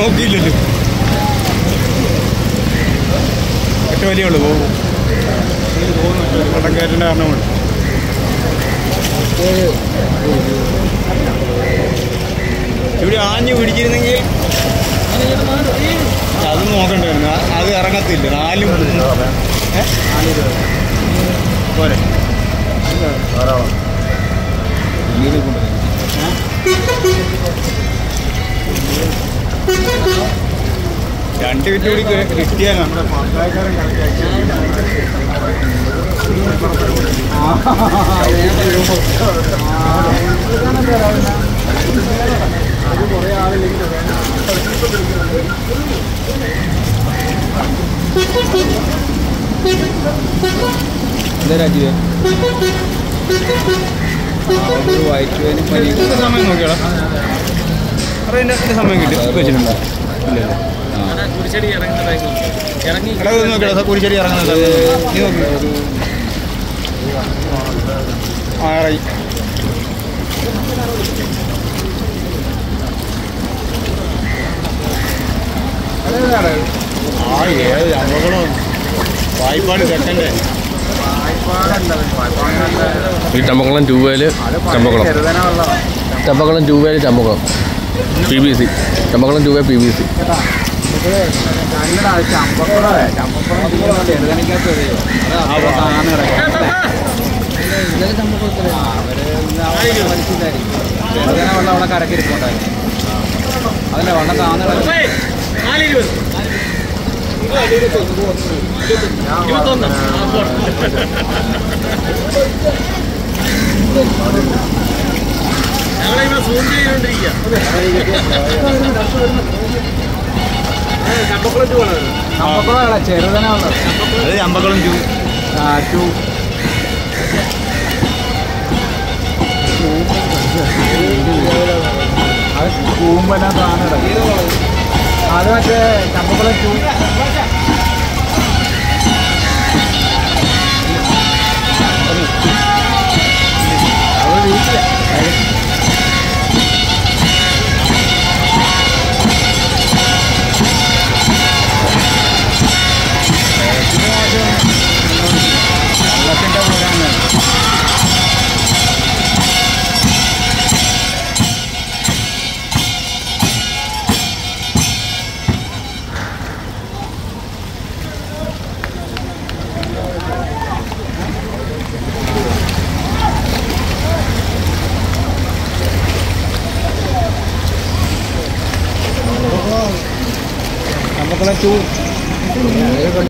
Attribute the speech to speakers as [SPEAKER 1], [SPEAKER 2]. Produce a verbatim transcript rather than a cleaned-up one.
[SPEAKER 1] നോക്കിയില്ലല്ലോ. ഒറ്റ വലിയ ഉള്ളു പോകും വടക്കേറ്റിൻ്റെ കാരണമാണ്. ഇവിടെ ആഞ്ഞു പിടിച്ചിരുന്നെങ്കിൽ അത് നോക്കണ്ടായിരുന്നു. അത് ഇറങ്ങത്തില്ല. നാലും പോരെ രണ്ട് വിറ്റ് കൂടി കിട്ടിയാൽ നമ്മുടെ പങ്കാളിക്കാരൻ കുറേ ആളില്ലെങ്കിൽ എന്താ രാജീവേ വയറ്റുവേനും പനി സമയം നോക്കിയോളാം. അതിൻ്റെ സമയം കിട്ടും വെച്ചിട്ടുണ്ടോ? ഇല്ലല്ലോ. കുരിശടി ഇറങ്ങുന്ന നോക്കിയോളാം. കുരിശടി ഇറങ്ങുന്ന നീ നോക്കി. ആ ഇറങ്ങി. ആ ഏത് അപകടം വായ്പാട് സെക്കൻഡ്
[SPEAKER 2] ഈ ചമ്പക്കുളം ട്യൂബേല് ചമ്പക്കുളം ചമ്പക്കുളം ട്യൂബേല് Champakulam P B C Champakulam ട്യൂബേ പി ബി സി
[SPEAKER 3] വെള്ളം അവിടെ കരക്കിരിപ്പുണ്ടായിരുന്നു. അതല്ലേ വെള്ളം താന്ന്
[SPEAKER 1] ഞങ്ങളിവിടെ സൂം ചെയ്തുകൊണ്ടിരിക്കുക.
[SPEAKER 3] ചമ്പക്കുളം ചെറുതന വന്നത്.
[SPEAKER 1] അത് ചമ്പക്കുളം ടു
[SPEAKER 3] ടു അത് കൂമ്പെല്ലാം താന്ന് കിടക്കും. അത് മറ്റേ ചമ്പക്കുളം ടു അത് വീട്ടില് വെള്ളത്തിൻ്റെ പോരാണ്. ചമ്പക്കുളം ടു